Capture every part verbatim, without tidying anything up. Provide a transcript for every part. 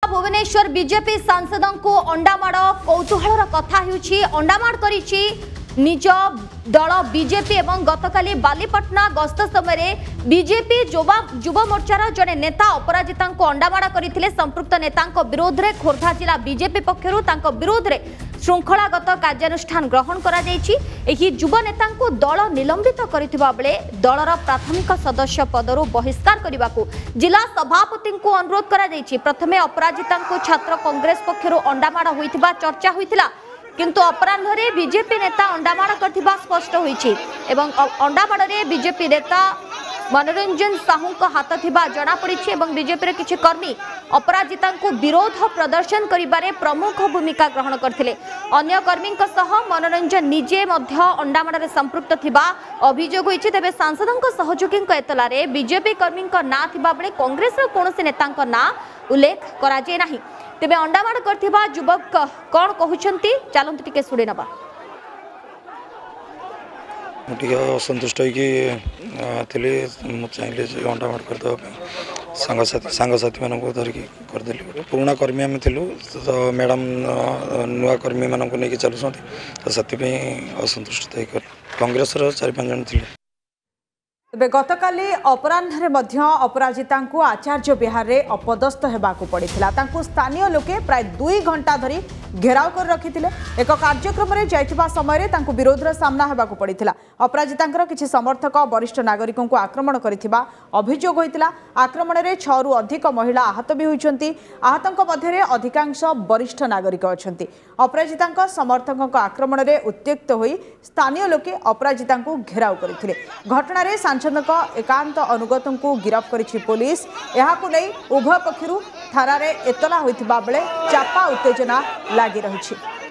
Bhubaneswar BJP सांसदों को अंडामाड़ कौतूहल कथा अंडामाड़ करिछि निज दल बीजेपी एवं गतकाली बालीपटना गस्त समय बीजेपी युवा मोर्चार जड़े नेता अपराजिता को अंडामाड़ करते संपृक्त नेता विरोध में खोर्धा जिला बीजेपी पक्षर विरोध में श्रृंखलागत कार्यानुष्ठान ग्रहण करा युव नेता दल निलंबित करथिबा बेले दलर प्राथमिक सदस्य पदरु बहिष्कार करने को जिला सभापति को अनुरोध करा प्रथमे अपराजिता को छात्र कांग्रेस पक्षर अंडामाड़ होइथिबा चर्चा होइथिला किंतु अपराह्न रे बीजेपी नेता अंडामाड़ करथिबा स्पष्ट होइछि एवं अंडामाड़ रे बीजेपी नेता मनोरंजन साहू को हाथ थिबा जना पड़िछि एवं बीजेपी किछि कर्मी अपराजिता को विरोध प्रदर्शन करिबारे प्रमुख भूमिका ग्रहण करथिले अन्य कर्मी सह मनोरंजन निजे मध्य अंडामाड़ रे संपृक्त थिबा अभियोग होइछि तेबे सांसदों सहयोगी एतला रे बीजेपी कर्मी ना थिबा बेले कांग्रेस रो कोनोसी नेता ना उल्लेख करा जे नाही तेबे अंडामाड़ करथिबा युवक कोन कहउछंती चलंत टिके सुडे नबा मुझे असंतुष्ट होली चाहिए अंडामाड़ करदे सांगसाथी सांगसाथी मान धरिकी करदेली पुराणा कर्मी आम थी तो मैडम नुआ कर्मी मानक नहीं चलुं तो से असंतुष्ट कांग्रेस चार पाँच जन थे तेज गतकाली अपराह्न अपराजिता को आचार्य विहार रे अपदस्थ होगाकू पड़ता स्थानीय लोके प्राय दुई घंटा धरी घेराव कर रखिथिले एक कार्यक्रम रे जाइथिबा समय रे तांको विरोधर सामना होगाकू पड़ता अपराजितांकर किछि समर्थक वरिष्ठ नागरिकों को आक्रमण करिथिबा अभियोग होइतिला आक्रमण रे छह रु अधिक महिला आहत भी होइछंती आहतंक मध्य अधिकांश वरिष्ठ नागरिक अछंती अपराजितांक समर्थक आक्रमण रे उत्त्यक्त होई स्थानीय लोके अपराजिता को घेराव करथिले घटना रे सांसदक एकांत अनुगतों को गिरफ्त करिछि पुलिस एहाकू नै उभय पक्षरु थाना रे एतला होइथिबा बेले चापा उत्तेजना लागी रहिछि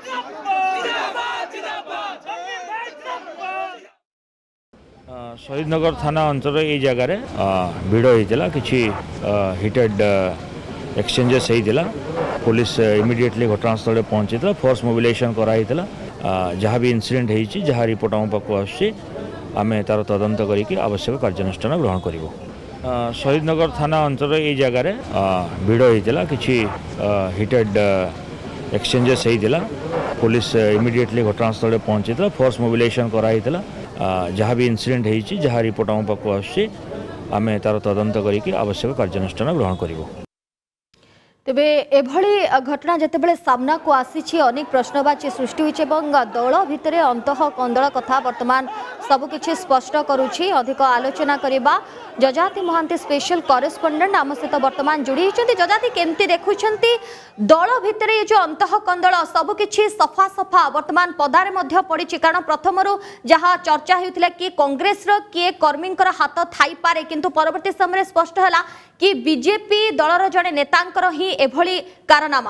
शहीदनगर थाना अंचल ये जगार भिड़ होता कि हिटेड एक्सचेंजेस होता पुलिस इमिडिएटली घटनास्थल पहुंची फोर्स मोबिलाइजेशन कराइला जहाँ भी इनसीडेंट होती जहाँ रिपोर्ट आम पाक आम तार तदंत करके आवश्यक कार्यानुष्ठान ग्रहण करूँ शहीदनगर थाना अंचल ये जगार भिड़ होता कि हिटेड एक्सचेंजेस होता पुलिस इमिडिएटली घटनास्थल पहुंची फोर्स मोबिलाइजेशन कराइला जहाँ भी इनसीडेंट होती जहाँ रिपोर्ट आम पाक आम तार तदंत करके आवश्यक कार्यानुष्ठान ग्रहण करूँ तेबे एभली घटना जितेबाला सामना को आसी अनेक प्रश्नवाची सृष्टि होइछे एवं दल भितर अंतः कंदल कथा वर्तमान सबकिछि स्पष्ट करुछि अधिक आलोचना करिबा जजाति महांती स्पेशल करेस्पोंडेंट आम सहित वर्तमान जोड़ी होइछन्ति जजाति केमती देखुछन्ति दल भितर ये जो अंतः कंदल सबकिछि सफा सफा वर्तमान पदारे मध्य पड़िछि कारण प्रथमरु जहाँ चर्चा होइथिला कि कांग्रेस रो किए कर्मींकर हाथ थाई पारे किंतु परवर्ती समय स्पष्ट हला कि बीजेपी दलर जड़े नेतांकर ही एभली कारनामा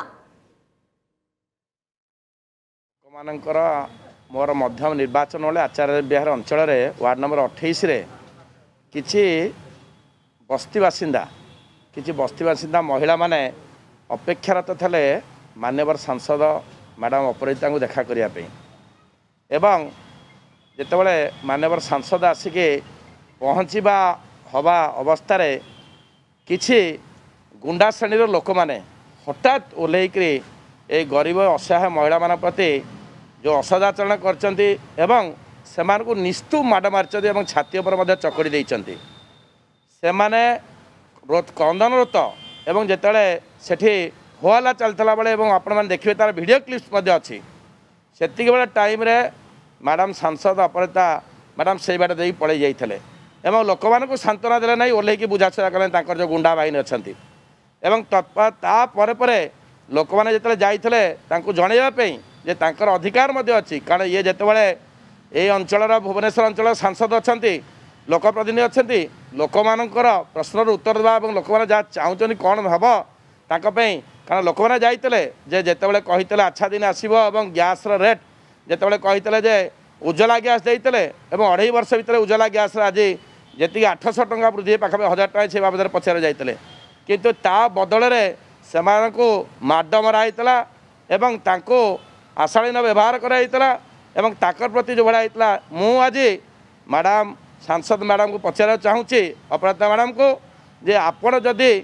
मानकर मोर मध्यम निर्वाचन बेले आचार्य विहार अंचल वार्ड नंबर अठाईस रे किछि बस्ती बासिंदा किछि बस्ती बासिंदा महिला माने अपेक्षारत थे मान्यवर सांसद मैडम अपराजिता को देखा करने एवं जितेबाला मान्यवर सांसद आसिके पहुँचवा हवा अवस्था किछि गुंडा श्रेणी लोक मैंने हठात ओल्लैकरी ए गरीब असहाय महिला मान प्रति जो असदाचरण करचंती एवं सेमान को निस्तु माड़ मारिचंती एवं छाती पर चकड़ी देइचंती सेमाने क्रंदनरत एवं जेतेबेले सेठी होहल्ला चलता बेले एवं आपण मैंने देखिए तार वीडियो क्लिप्स अच्छी सेतिक बेले टाइम रे मैडम सांसद अपराजिता मैडम से बाट दे पड़े जाइए एवं लोक मानक सांत्वना देले नहीं ओल्लैकी बुझाशुझा कले जो गुंडा बाहिनी अच्छा एवं तत्पर परे लोक मैंने जिते जाते जनवाई जे तांकर अधिकार अच्छी कारण ये जितेबाला ये अंचल भुवनेश्वर अंचल सांसद अच्छा लोकप्रतिनिधि अच्छा लोक मानकर प्रश्नर उत्तर देवा और लोक मैंने जहाँ चाहूँ कौन हम ताकि कारण लोक मैंने जाते जे जितेबाला कहते अच्छा दिन आसो और गैस रेट जितेबाला कहते जे उज्ज्वला गैस देते अढ़ाई वर्ष भितर उज्ज्वला गैस आज जी आठश टका वृद्धि पाखे हजार टाँग से बाबद पचार जाते किंतु ता बदल से माड मराइला एवं तांको आशालीन व्यवहार कराइला एवं ताकर प्रति जो भाया होता मु आज मैडम सांसद मैडम को पचार चाहूँगी अपराजिता मैडम को जे आपण जदि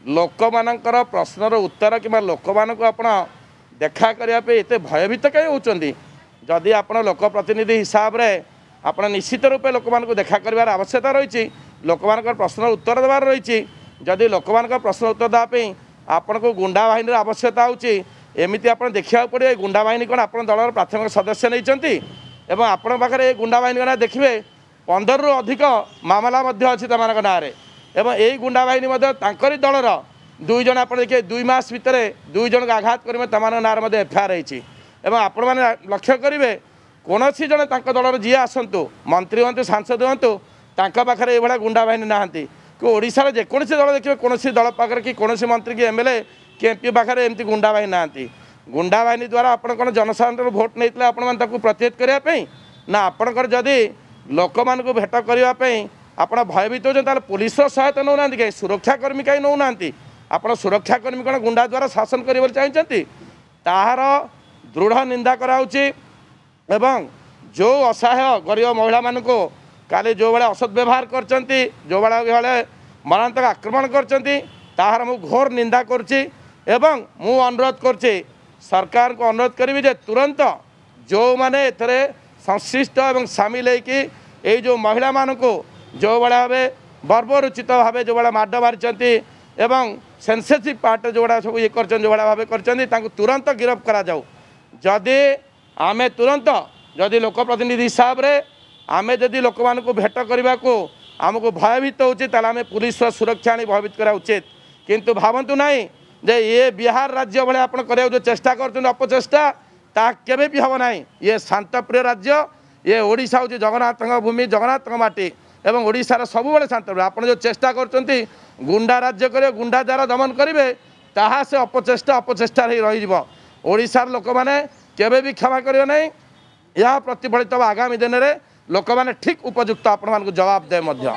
लोक मानकर प्रश्नर उत्तर कि लोक मानक आपण देखा करने एत भयभीत कहीं होती जदि आप लोक प्रतिनिधि हिसाब से आप निश्चित रूपे लोक मानक देखा कर आवश्यकता रही लोक मान प्रश्न उत्तर देवार रही जदि लोक मान प्रश्न उत्तर देवाई आपण को गुंडा बाहिनी आवश्यकता होमती आप देखा पड़े गुंडा बाहिनी कौन आप दलर प्राथमिक सदस्य नहीं एवं आपण पाखे गुंडा बाहिनी ना देखिए पंदर रु अधिक मामला अच्छी तमान ना एवं यही गुंडा बाहिनी दलर दुई जन आप देखिए दुई मास भितर दुई जन आघात करेंगे तमान ना एफआईआर रही आपण मैंने लक्ष्य करेंगे कौन सी जन दलर जी आसतु मंत्री हूँ सांसद हूँ पाखे ये गुंडा बाहिनी ना कि ओडिशार जेकोसी दल देखिए कौन दल पाखे कि कौन मंत्री की एमएलए कि एमपी पाखे एमती गुंडा बाहिनी ना गुंडा बाहिनी द्वारा आप जनसाधारण भोट नहीं आप प्रतिहत करने ना आपणकर जदि लोक मान भेट करने आप भयभीत होते पुलिस सहायता नौना कहीं सुरक्षाकर्मी कहीं नौना आप सुरक्षाकर्मी कौन गुंडा द्वारा शासन कर चाहते ताहार दृढ़ निंदा कराउची एवं जो असहाय गरीब महिला मान को काली जो भाया असद व्यवहार करचंती जो भाया मरणांतक आक्रमण करचंती ताहार मु घोर निंदा करची एवं मु अनुरोध करची सरकार को अनुरोध करी जे तुरंत जो माने एथरे संश्लिष्ट एवं सामिल होगी ये जो महिला मान को जो भाया भाव बर्बरुचित भाव जो भाया माड मारी एवं सेंसिटिव पार्ट जो भाया सब ये कर जो भाया भाव कर तुरंत गिरफ्त करा जाऊ जदि आमे तुरंत जदि लोक प्रतिनिधि हिसाब से आमे जदि लोक मान को भेट करने को आमको भयभीत होची आम पुलिस सुरक्षा आनी भयभीत करा उचित किंतु भावतु नहीं जे ये बिहार राज्य भाई आप जो चेष्टा कर अपचेष्टा ता केबे भी हम ना ये शांतप्रिय राज्य ये ओडिशा हूँ जगन्नाथ भूमि जगन्नाथ माटी एवं ओडिशार सबुबले शांत आप जो चेष्टा कर गुंडा राज्य करेंगे गुंडा द्वारा दमन करेंगे ताहा से अपचेष्टा अपचेष्टा रही ओडिशार लोक मैंने केबे भी क्षमा करियो नहीं यह प्रतिफलित तो आगामी दिन में लोक मैंने ठीक उपयुक्त आपण मान जवाब दे मध्य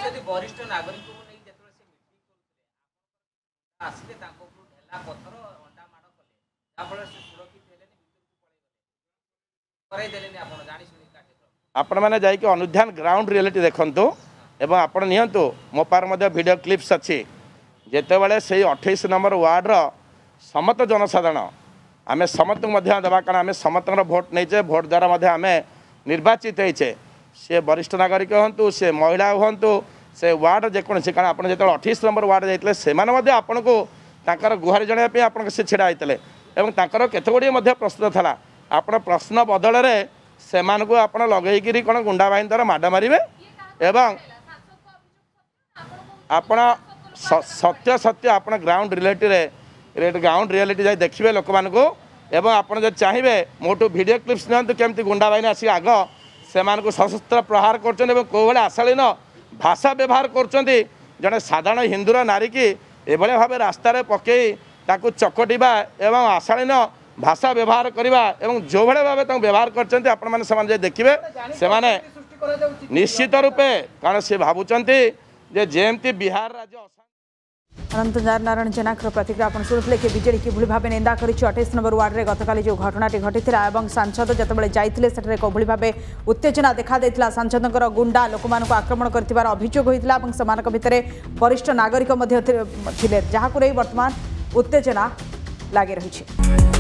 आपण मैंने जाइए अनुध्यान ग्राउंड रियलिटी देखंतु एवं आपण नियंतु मो पार मध्य वीडियो क्लिप्स अच्छी जेते बेले से अट्ठाईस नंबर वार्ड रो समस्त जनसाधारण आम समस्त देवा कारण आम समस्त भोट नहीं भोट द्वारा आम निर्वाचित होचे सी वरिष्ठ नागरिक हूँ सी महिला हूँ से वार्ड जेकोसी कारण आप जो अट्ठाईस नंबर वार्ड जाते से आपन को तांकर गुहारी जनाया आप से छिड़ा होते और केत गुड़िए प्रश्न था आप प्रश्न बदल से आप लगे कौन गुंडा बाहिनी द्वारा माड मारे एवं आपण सत्य सत्य आप ग्राउंड रियलिटी ग्राउंड रियलिटी जाए देखिए लोक मान को एवं आपड़ जब चाहिए मोटू वीडियो क्लिप्स नियंतु केमती गुंडा बाहिनी आसिक आग से सशस्त्र प्रहार कर कौ भाई आशालीन भाषा व्यवहार कर जड़े साधारण हिंदूर नारी की एभली भाव रास्तार पकई ताकू चकटिबा एवं आशालीन भाषा व्यवहार करवा एवं जो भाई भाव व्यवहार कर देखिए से निश्चित रूपे कारण सी भावुंट जेमती बिहार राज्य अनंत नारायण जेनाकर प्रतिक्रिया आप शुणुते कि बीजेडी कि भाव निंदा कर अठाईस नंबर वार्ड में गतकाली जो घटनाटी घटी सांसद जितेबाला जाते कौभली भाव उत्तेजना देखा सांसद गुंडा लोक मान आक्रमण कर अभियोग होता भितर वरिष्ठ नागरिक जहाँ बर्तमान उत्तेजना लगी रही।